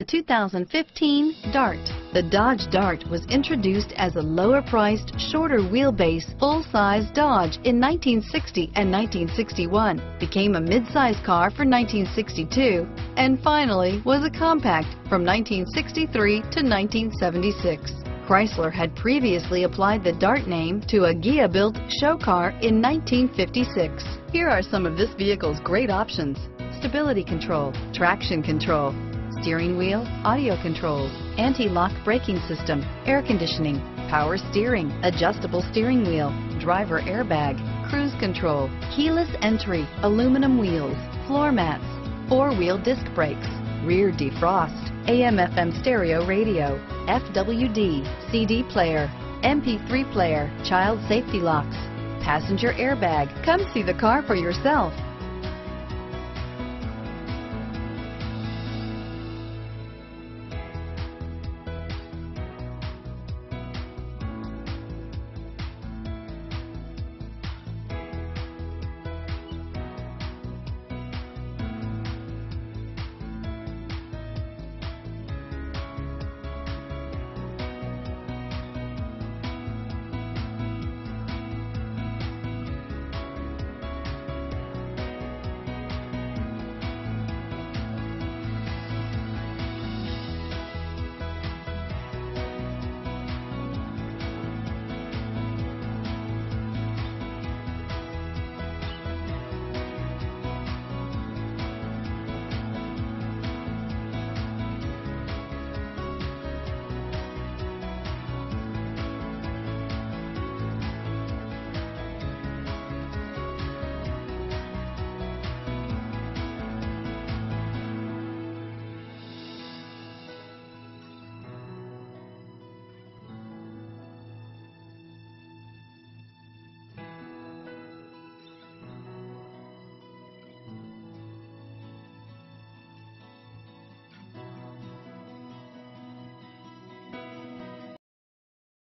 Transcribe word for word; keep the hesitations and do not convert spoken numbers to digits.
The two thousand fifteen Dart. The Dodge Dart was introduced as a lower-priced, shorter wheelbase, full-size Dodge in nineteen sixty and nineteen sixty-one, became a mid-size car for nineteen sixty-two, and finally was a compact from nineteen sixty-three to nineteen seventy-six. Chrysler had previously applied the Dart name to a Ghia-built show car in nineteen fifty-six. Here are some of this vehicle's great options: stability control, traction control, steering wheel audio controls, anti-lock braking system, air conditioning, power steering, adjustable steering wheel, driver airbag, cruise control, keyless entry, aluminum wheels, floor mats, four-wheel disc brakes, rear defrost, A M F M stereo radio, F W D, C D player, M P three player, child safety locks, passenger airbag. Come see the car for yourself.